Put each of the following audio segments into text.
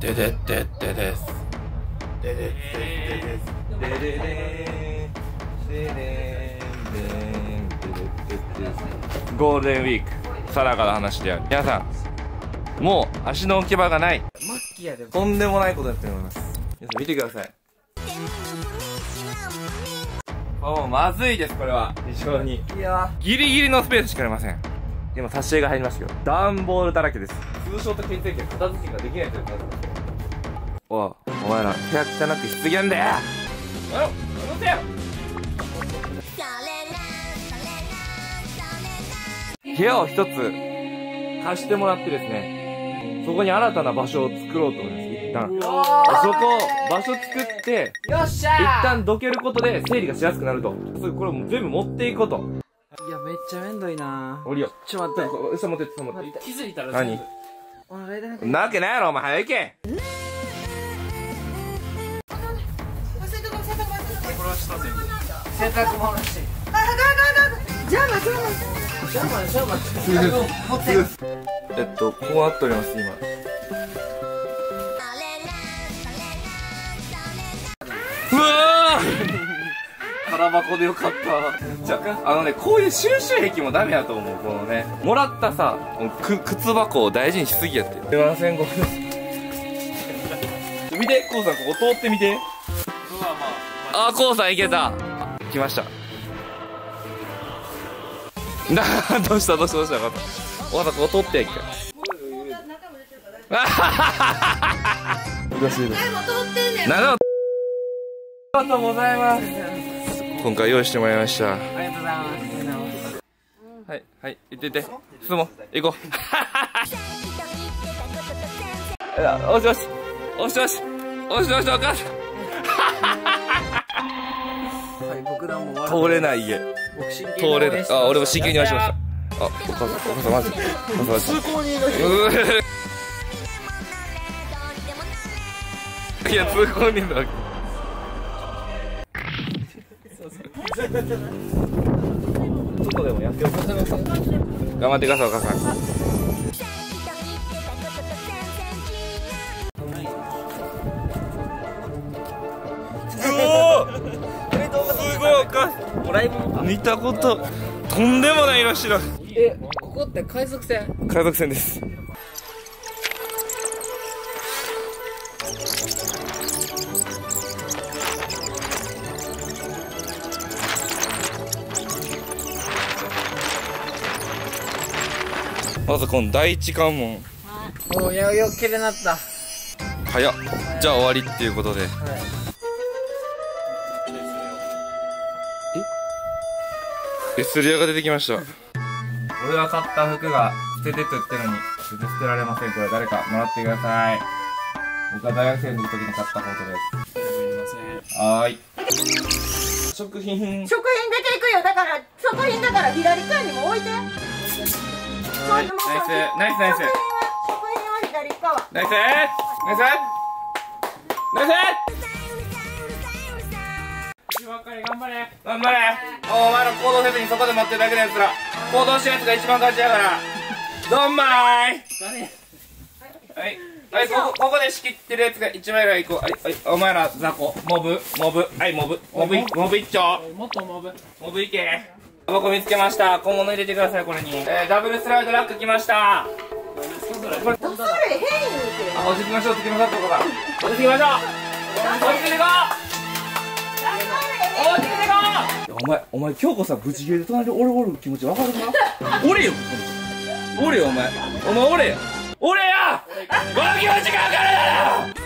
ででででです。ででででです。でででででゴールデンウィーク、さらかな話である。皆さん、もう足の置き場がない。 マッキーやで。 とんでもないことやってると思います。皆さん見てください。もうまずいです、これは。非常に。 いやギリギリのスペースしかありません。でも挿し絵が入りますよ。段ボールだらけです。通称と血液は片付けができないということです。おい、お前ら部屋汚くしすぎなんだよ。おい、戻せよ。部屋を一つ貸してもらってですね、そこに新たな場所を作ろうと思います。一旦そこ場所作って、 よっしゃー。 一旦どけることで整理がしやすくなると。これもう全部持っていこうと。 いや、めっちゃめんどいな。 降りよう。 ちょっと待って。 下持って下持って。 気づいたら何？ お腹痛くなわけないやろ、お前早行け。 これはしたぜ。洗濯物して。ジャーマンジャーマンジャーマンジャーマン。持ってる。 こうなっております今。うわー空箱でよかった。じゃあ、こういう収集癖もダメやと思う。このね、もらったさ、靴箱を大事にしすぎやって。すいません、ごめんなさい。見て、コウさん、ここ通ってみて。あー、コウさん行けた。来ました。どうしたどうしたどうした。分かった。おかった、ここ通ってやんけ。難しいです。ありがとうございます。今回用意してもらいました。 ありがとうございます。 はいはい行って行って進もう行こう。おしよしおしよしおしよしお母さんはい、僕らも通れない家通れない。あ、俺も真剣に応援しました。あ、お母さんお母さんマジ通行人の人いや通行人だわけちょっとでもやっておく。頑張ってくださいお母さん。すごいお母さん。 ライブ見たこととんでもない色してる。 ここって海賊船？ 海賊船です。まずこの第一関門。 もうよっけでなった。 早っ。じゃあ終わりっていうことで。S リアが出てきました。俺が買った服が捨ててって言ってるのに捨てられません。これ誰かもらってください。僕は大学生の時に買ったフォトです。すいません。はーい。食品出ていくよ。だから食品だから左側にも置いて。 ナイスナイスナイス。 食品は左側。 ナイスナイスナイス。頑張れ頑張れ。お前ら行動せずにそこで待ってるだけのやつら、行動したやつが一番勝ちやから。ドンマイ。はいはい、ここで仕切ってるやつが一枚ぐらい行こう。はいはい、お前ら雑魚モブはいモブ一丁。 もっとモブいけ。僕見つけました。小物入れてください。これにダブルスライドラック来ました。これそれ変言うて。 落ち着きましょう。落ち着きましょう。ここが落ち着きましょう。落ち着いていこう。お前京子さんブチギレで隣で俺おる気持ちわかるか？俺よお前俺やこの気持ちがわかるだろ。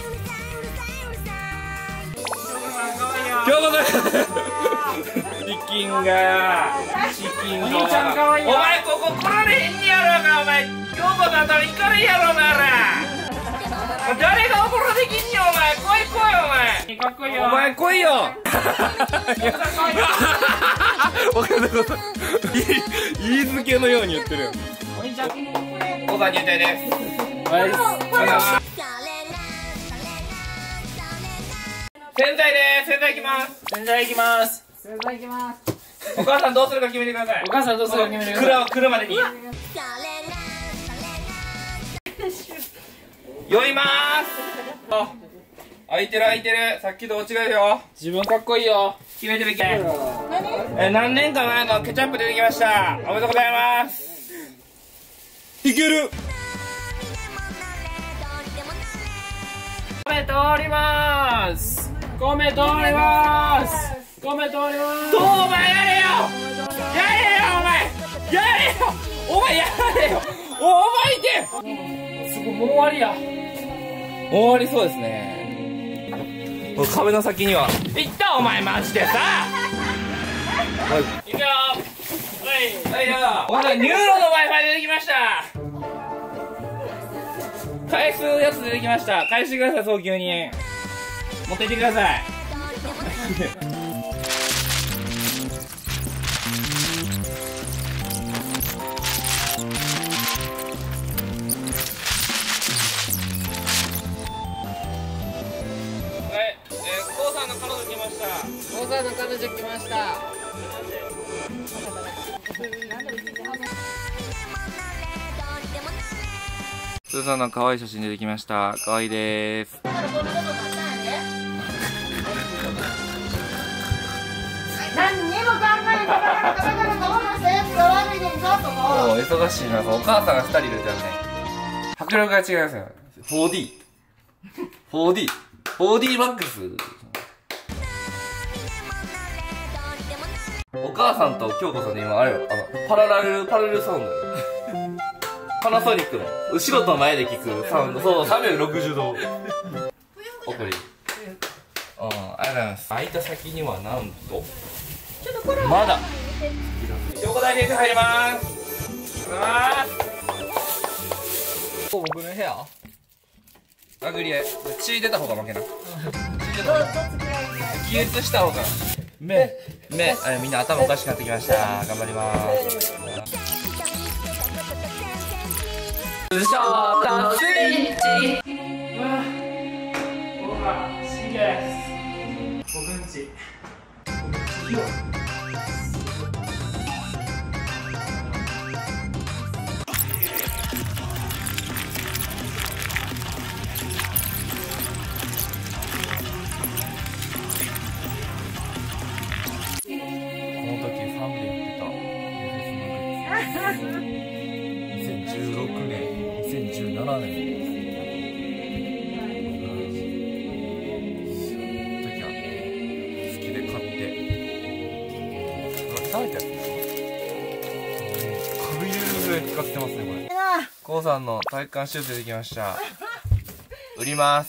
京子さんチキンがお前ここ来られへんにやろうか。お前京子さんと行かれんやろうなら。誰が怒らできんにお前。来いお前。かっこいいよお前。来いよ言いづけのように言ってるよ。おさん入隊です。洗剤です。洗剤行きます。お母さんどうするか決めてください。来るまでに。 酔いまーす。あ、開いてる開いてる。さっきと違うよ。自分かっこいいよ。決めてみて。何年か前のケチャップ出てきました。おめでとうございます。いける。米通りまーす。米通りまーす。米通りまーす。どうお前やれよ。やれよお前。やれよ。お前やれよ。お前いけ。すごいもう終わりや。終わりそうですね。壁の先には。いったお前マジでさ。いくよ。はいよ。お前ニューロの Wi-Fi 出てきました。返すやつ出てきました。返してください、早急に。持っていってください。コウさんの彼女来ました。コウさんの彼女来ました。スーさんの可愛い写真出てきました。可愛いです。 何にも考えてなかったからどうしたやつが悪いねんぞともう忙しいな。お母さんが2人いるじゃんね。迫力が違いますよ。4D マックス。お母さんと京子さんで今あれよ、パラレルサウンドパナソニックの後ろと前で聞くサウンド、そう360度送り。ありがとうございます。開いた先にはなんとまだ横台先生入ります。僕の部屋アグリエ血出た方が負けな。気絶した方が目みんな頭おかしくなってきました。頑張ります。ショートスイッチ。僕んち2017年の時は好きで買って食べたやつ軽いぐらい使ってますね。これコウさんの体幹シューズ出てきました。売ります。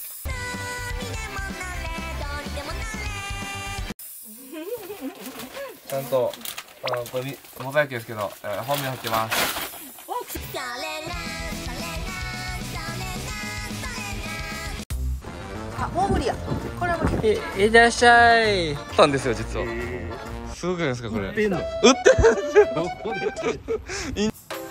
ちゃんとこれモザイクですけど本名入ってます。 あ、もう無理や。これは無理。 いらっしゃい。売ったんですよ実は。すごくないですかこれ。売ってんの？売ってるんですよ。どこで？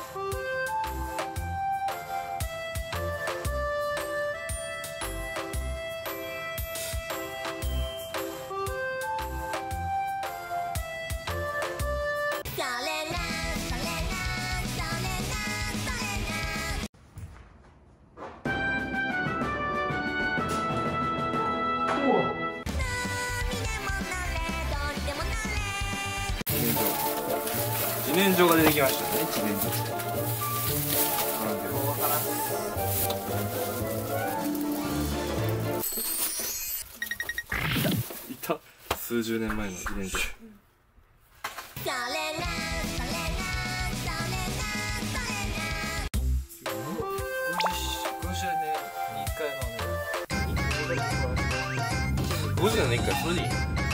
自然薯が出てきましたね。自然薯いた数十年前の自然薯。50年に1回それでいいの？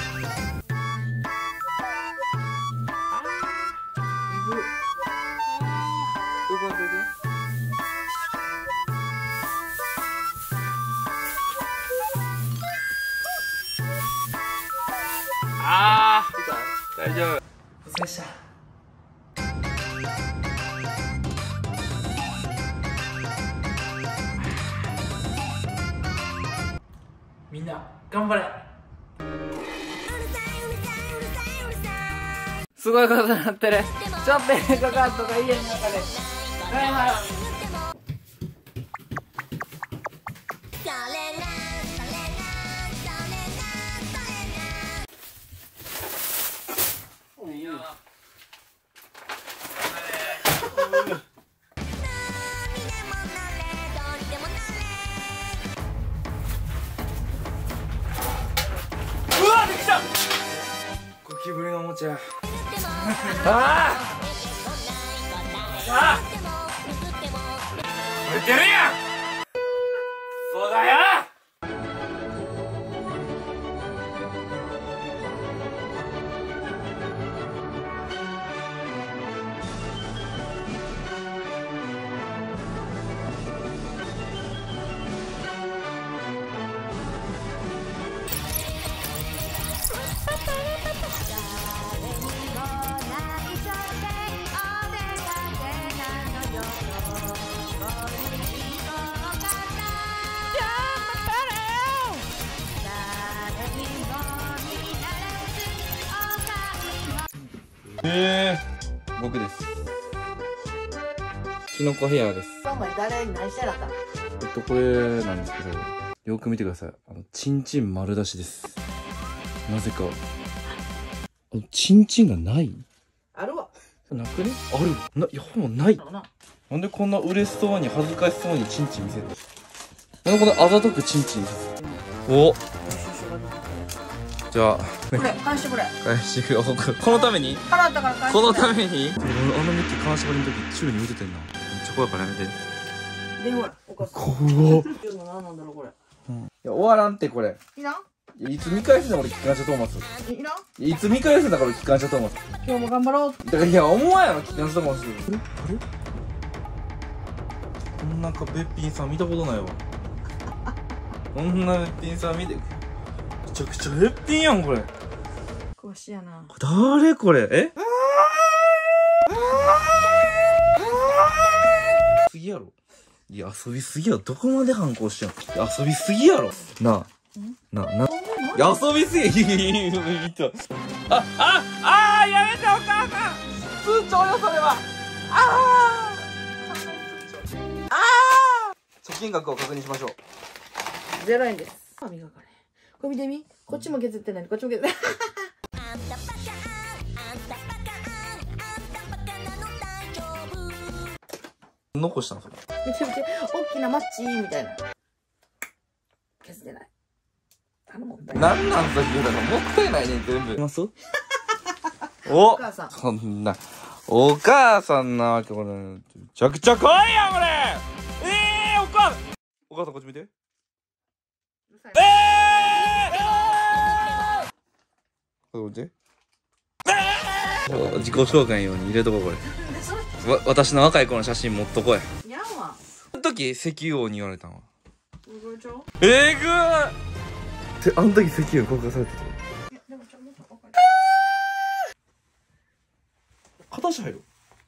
あー大丈夫。お疲れっした。みんな頑張れ。すごいことになってる。ちょっと映画カードが家の中で。 うわできた。ゴキブリのおもちゃ。ああ売ってるやん。そうだよ。僕です。キノコヘアです。 お前誰に何してなかった？ これなんですけど、よく見てください。チンチン丸出しです。なぜか。チンチンがない？ あるわ。 なくね？ある。いや、ほぼない。なんでこんな嬉しそうに恥ずかしそうにチンチン見せるの？なんでこんなあざとくチンチン見せるの？お。じゃあこれ返してくれ。 返してくれ。このために？ 払ったから返してくれ。 このために？あのめっちゃ金縛りの時宙に打ててんな。めっちゃ怖いからやめて。 電話お母さん。 怖っ。 何なんだろうこれ。 いや終わらんってこれ。 いらん？ いつ見返すんだ俺機関車トーマス。 いらん？ いつ見返すんだこれ機関車トーマス。 今日も頑張ろう。 だからいや思わんやろ機関車トーマス。あれ？こんなべっぴんさん見たことないわ。こんなべっぴんさん見て。めちゃくちゃべっぴんやんこれ。 詳しいやな。 誰これ？え？すぎやろ。いや遊びすぎやろ。どこまで反抗しよう。遊びすぎやろ。なあ。な。いや遊びすぎ。やめてお母さん。通帳よそれは。貯金額を確認しましょう。 0円です。磨かれ。これ見てみ。こっちも削ってない。こっちも削ってない。 残したのそれ。 めちゃめちゃ大きなマッチみたいな。削ってない。もったいない。 なんなんさっき言うたのもったいないね全部。いますお母さん。 そんなお母さんなわけこれめちゃくちゃ怖いやんこれ。お母さんこっち見て。こっち自己紹介のように入れとこうこれ。私の若い子の写真持っとこうや。 やんわ。 その時石油王に言われたんは覚えちゃう？ えぐー。あの時石油公開されてた。 いやでもちょっと分かる。 片足入る。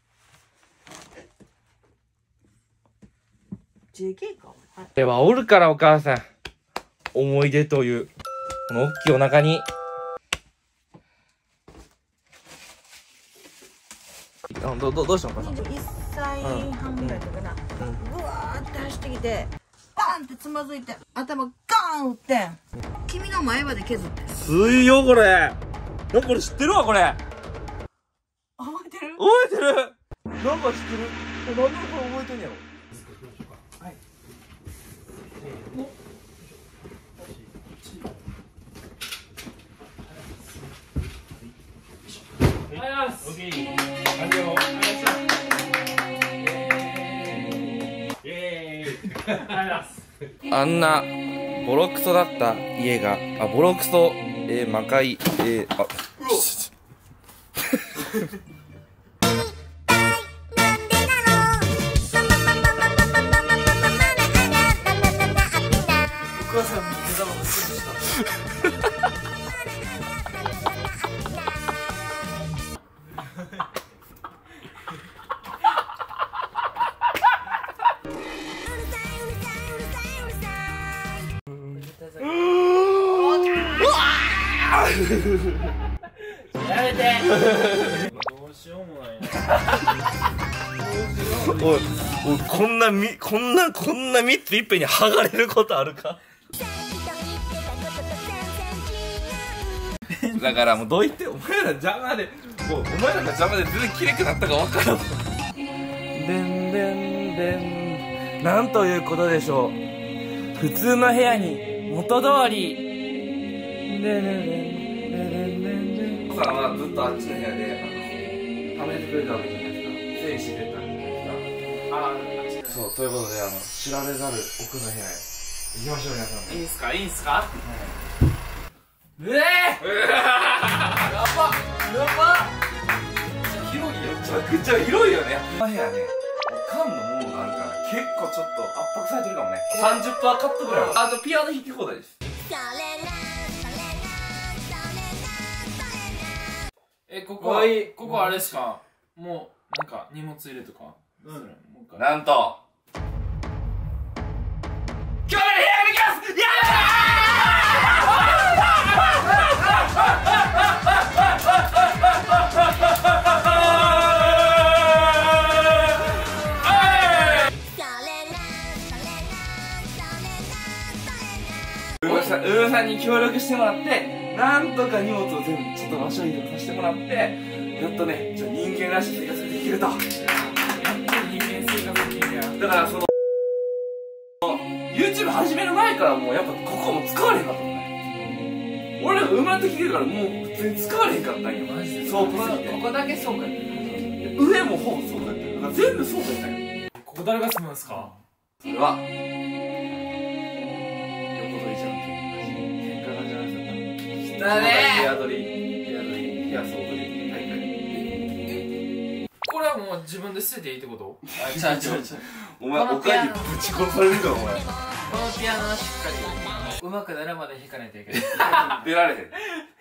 JK か。 ではおるからお母さん。思い出というこの大きいお腹に。どうしたのお母さん。 1歳半ぐらいだかな。ぐわーって走ってきて、バンってつまずいて、頭ガーン打ってん。君の前歯で削って。 水よこれ。なんかこれ知ってるわこれ。 覚えてる？ 覚えてる。なんか知ってる。なんでこれ覚えてんやろ。はい。あんなボロクソだった家がボロクソ魔界お母さんの目玉がすぐしたやめてどうしようもないなどうしようおいこんな3ついっぺんに剥がれることあるか。だからもうどう言ってお前ら邪魔で、もうお前らが邪魔で全然綺麗くなったか分からん。でんでんでん、なんということでしょう。普通の部屋に元通り。でんでんでんでんでんでん。さんはずっとあっちの部屋ではめてくれたわけじゃないですか。整理してくれたわけじゃないですか。ああ、そう、ということで知られざる奥の部屋へ行きましょう。皆さん。 いいんすか、いいんすか。 やば広いよ。めちゃくちゃ広いよね。この部屋ね、缶のものがあるから結構ちょっと圧迫されてるかもね。30%カットぐらい。あとピアノ弾き放題です。 ここあれですか。もうなんか荷物入れとか。 なんと今日の部屋ができます。やウーさんに協力してもらって、なんとか荷物を全部ちょっと場所移動させてもらって、やっとね、人間らしい生活ができると。だからその YouTube 始める前からもうやっぱここも使われへんかったもんね。俺らが生まれてきてるからもう普通に使われへんかったんよ。マジでそう、ここだけそうかやってる。上もほぼそうかやってる。だから全部そうかやったんよ。 ここ誰が住むんですか。 それは横取りじゃんけん。喧嘩がじゃないですか。 だね。 ピア取り、ピア総取り大会。 これはもう自分で捨てていいってこと。 お前おかにぶち殺されるからお前。 このピアノはしっかり上手くなるまで弾かないといけない。 出られへん。 こ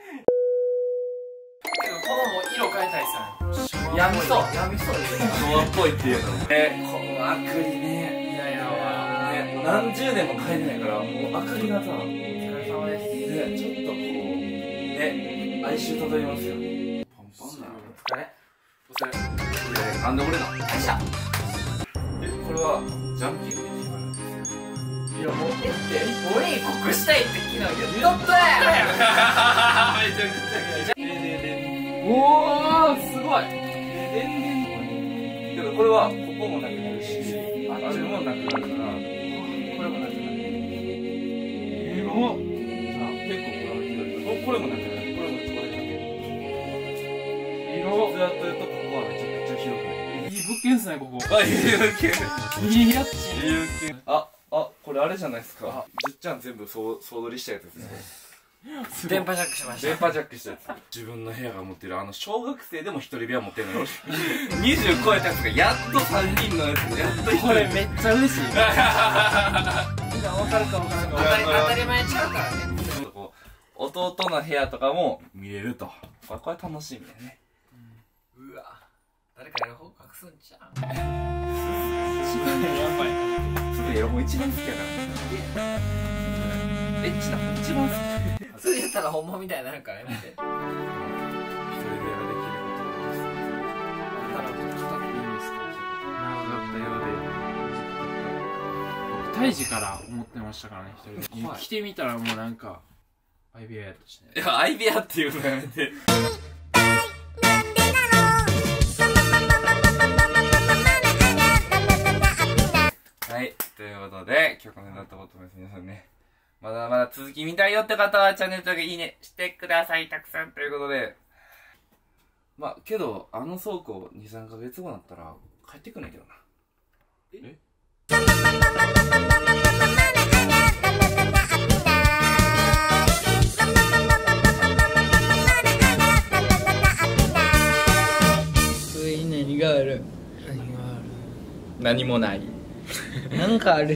のもう色変えたいさ。やみそう昭和っぽいっていうのもね、このアクリね、 いやいやわね、もう何十年も変えてないから、もうアクリがさ、 お疲れ様ですね、ちょっとこうね、哀愁漂いますよ。パンパンだよ。 お疲れ。お疲れ。 なんで俺なの。 よいしょ。 これはジャンキーの決まるんですよ。 いやもう俺に告したいって昨日言っとったやん。めちゃくちゃおーすごい。 けどこれはここもなくなるし、あっちもなくなるから、これもなくなる。結構これもなくなる。これも使われなくなる。ずっと言うとここはめちゃくちゃ広くない。 いい物件っすねここ。 あ、いい物件。 いいやつ。 これあれじゃないですか。じっちゃん全部総取りしたやつですね。 電波ジャックしました。 電波ジャックしたやつ。自分の部屋が持ってる小学生でも一人部屋持ってるのよ。20超えたやつがやっと3人のやつがやっと1人。 これめっちゃ嬉しい。分かるか分からんか当たり前ちゃうからね。 弟の部屋とかも見れると。これ楽しみだね。 うわ、誰かエロ本隠すんちゃう。 やばい。すぐエロ本一番好きやから。エッチな本一番好き。 それやったら本物みたいになるからやめて。 一人部屋ができることです。 あんたらも近くでいいんですか。 長かったようで、僕胎児から思ってましたからね、一人で。 はい来てみたらもうなんか相部屋やったしね。 いや、相部屋っていうのやめて。はい、ということで、今日このようになったことです。皆さんね、まだまだ続き見たいよって方はチャンネル登録いいねしてください。たくさんということで。まあ、けど、あの倉庫2、3ヶ月後になったら帰ってくんねんけどな。え何がある何もないなんかある